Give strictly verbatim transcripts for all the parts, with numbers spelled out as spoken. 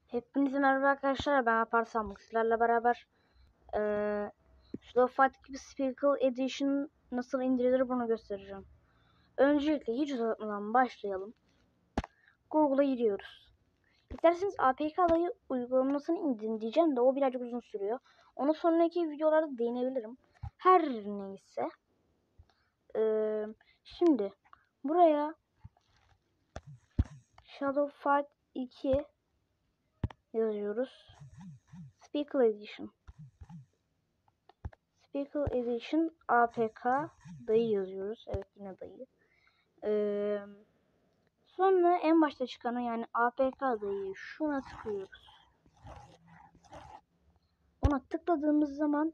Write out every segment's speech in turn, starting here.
Hepinize merhaba arkadaşlar, ben Alparslan. Sizlerle beraber ee, Shadow Fight gibi Speakle Edition nasıl indirilir bunu göstereceğim. Öncelikle hiç uzatmadan başlayalım. Google'a giriyoruz. İsterseniz A P K dayı uygulamasını indirin diyeceğim de o birazcık uzun sürüyor. Onu sonraki videolarda değinebilirim. Her neyse. Ee, şimdi buraya Shadow Fight iki yazıyoruz. Speakle Edition. Speakle Edition A P K dayı yazıyoruz. Evet, yine dayı. Ee, sonra en başta çıkanı yani A P K dayı şuna tıklıyoruz. Ona tıkladığımız zaman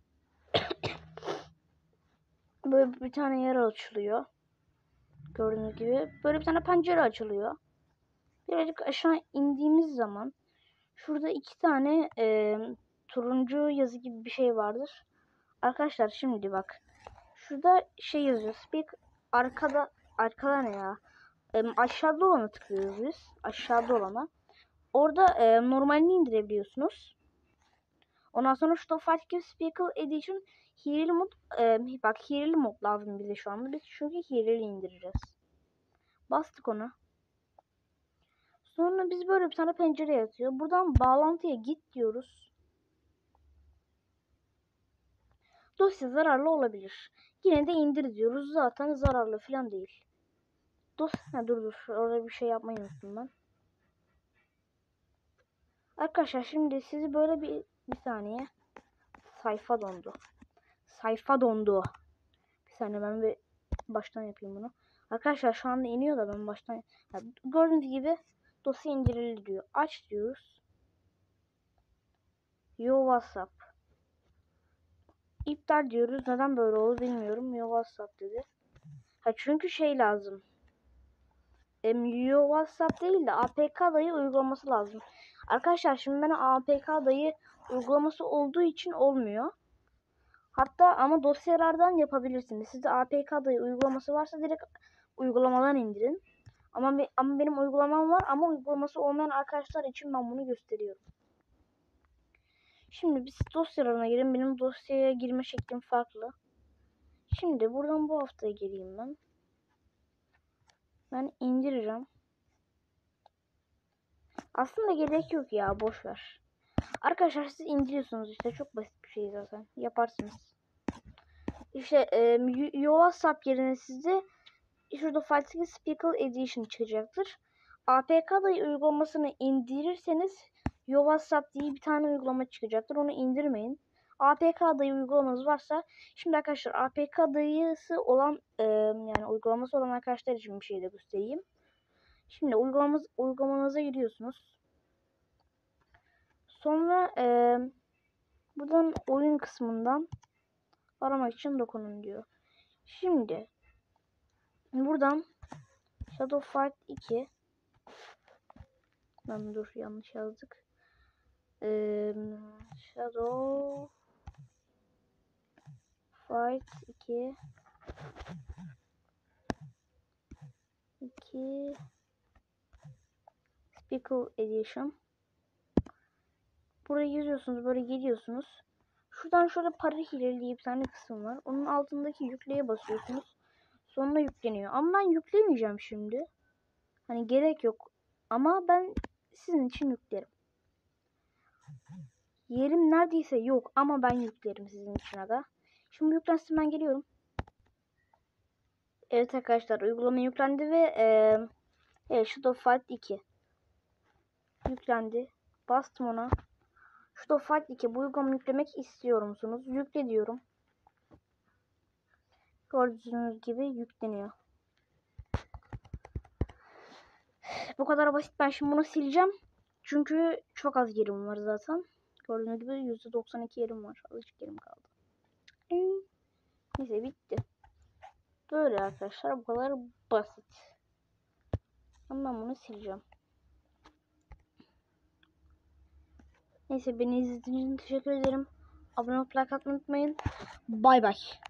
böyle bir tane yer açılıyor. Gördüğünüz gibi böyle bir tane pencere açılıyor. Birazcık aşağı indiğimiz zaman şurada iki tane e, turuncu yazı gibi bir şey vardır. Arkadaşlar şimdi bak. Şurada şey yazıyor. Speak arkada arkada ne ya? E, aşağıda olana tıklıyoruz biz. Aşağıda olana. Orada e, normalini indirebiliyorsunuz. Ondan sonra şu Fight Speakle Edition Hileli mod e, bak hileli mod lazım bize şu anda. Biz çünkü hileli indireceğiz. Bastık onu. Sonra biz böyle bir tane pencere yatıyor. Buradan bağlantıya git diyoruz. Dosya zararlı olabilir. Yine de indir diyoruz. Zaten zararlı falan değil. Dosya dur dur. Orada bir şey yapmayı unuttum ben. Arkadaşlar şimdi sizi böyle bir bir saniye. Sayfa dondu. Sayfa dondu. Bir saniye ben bir baştan yapayım bunu. Arkadaşlar şu anda iniyor da ben baştan. Ya, gördüğünüz gibi dosya indirildi diyor. Aç diyoruz. Yo WhatsApp. İptal diyoruz. Neden böyle oldu bilmiyorum. Yo WhatsApp dedi. Ha çünkü şey lazım. Em, Yo WhatsApp değil de A P K dayı uygulaması lazım. Arkadaşlar şimdi ben A P K dayı uygulaması olduğu için olmuyor. Hatta ama dosyalardan yapabilirsiniz. Sizde A P K dayı uygulaması varsa direkt uygulamadan indirin. Ama, be, ama benim uygulamam var ama uygulaması olmayan arkadaşlar için ben bunu gösteriyorum. Şimdi biz dosyalarına girin. Benim dosyaya girme şeklim farklı. Şimdi buradan bu haftaya gireyim ben. Ben indireceğim. Aslında gerek yok ya, boş ver. Arkadaşlar siz indiriyorsunuz işte, çok basit bir şey zaten. Yaparsınız. İşte e, Yo WhatsApp yerine sizde şurada Fight Speakle Edition çıkacaktır. A P K dayı uygulamasını indirirseniz Yo WhatsApp diye bir tane uygulama çıkacaktır. Onu indirmeyin. A P K dayı uygulamanız varsa, şimdi arkadaşlar A P K dayısı olan e, yani uygulaması olan arkadaşlar için bir şey de göstereyim. Şimdi uygulamamız, uygulamanıza giriyorsunuz. Sonra e, buradan oyun kısmından aramak için dokunun diyor. Şimdi buradan Shadow Fight iki, ben dur yanlış yazdık. Ee, Shadow Fight iki iki Speakle Edition. Buraya yazıyorsunuz, böyle geliyorsunuz. Şuradan şöyle para hileli diye bir tane kısım var. Onun altındaki yükleye basıyorsunuz. Sonra yükleniyor. Ama ben yüklemeyeceğim şimdi. Hani gerek yok. Ama ben sizin için yüklerim. Yerim neredeyse yok ama ben yüklerim sizin için aga. Şimdi yüklensin, ben geliyorum. Evet arkadaşlar, uygulama yüklendi ve e, evet, Shadow Fight iki yüklendi. Bastım ona. Shadow Fight iki bu uygulamayı yüklemek istiyor musunuz? Yükle diyorum. Gördüğünüz gibi yükleniyor. Bu kadar basit. Ben şimdi bunu sileceğim. Çünkü çok az yerim var zaten. Gördüğünüz gibi yüzde doksan iki yerim var. Azıcık yerim kaldı. Neyse, bitti. Böyle arkadaşlar, bu kadar basit. Ama ben bunu sileceğim. Neyse, beni izlediğiniz için teşekkür ederim. Abone olup like atmayı unutmayın. Bay bay.